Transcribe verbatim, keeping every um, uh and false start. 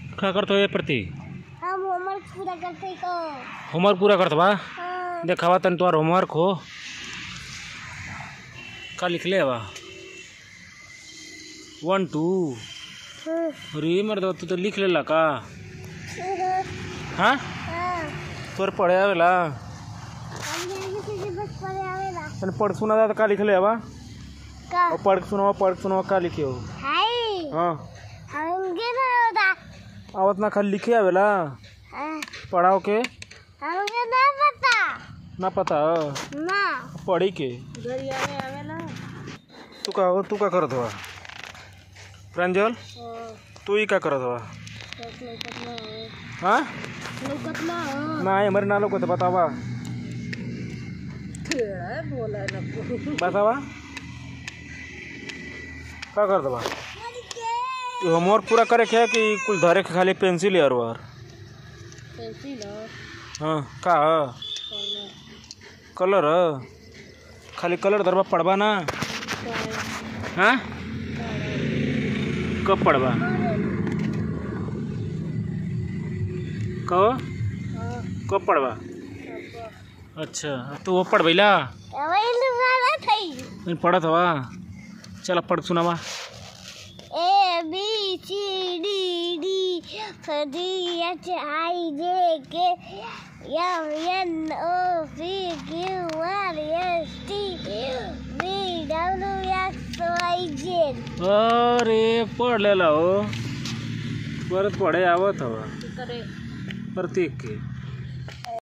क्या करते हो ये प्रति? हम होमवर्क पूरा करते को। होमवर्क पूरा करते बा? हाँ। देखावा तन तुम्हारा होमवर्क हो का लिख ले बा? वन टू अरे मर्द तू तो लिख लेला का? हाँ तोर पढ़े आवेला? तने पढ़ सुना था का लिख ले बा? का और पढ़ सुनावा पढ़ सुनावा का लिखे हो? हाय हाँ हमके ना होता। आवत ना खाली लिखे आवेला? हाँ, पढ़ाओ के हमके ना पता। ना पता ना पढ़ी के गरिया में आवेला। तू का हो तू का करत हो प्रांजल? तू ही का करत हो? हाँ ना हमारे नालों को तो बतावा बतावा का कर दबा? होमवर्क पूरा करे क्या कि कुछ धरे के खाली पेंसिल और वार? पेंसिल हाँ का कलर खाली कलर धरबा पढ़बा ना? हाँ कब पढ़बा? कब कब पढ़बा? अच्छा तो वो पढ़ भैला पढ़त हवा? चल पढ़ सुनावा। A B C D D D H I J K M N O P Q R S T V W X Y Z. अरे पढ़ लेला हो परत पढ़े आवत हवा प्रतीक के।